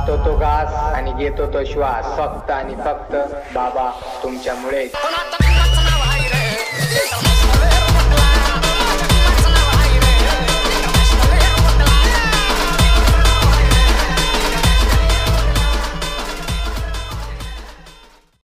खातो तो घास आणि घेतो तो श्वास, फक्त आणि फक्त बाबा तुमच्यामुळे.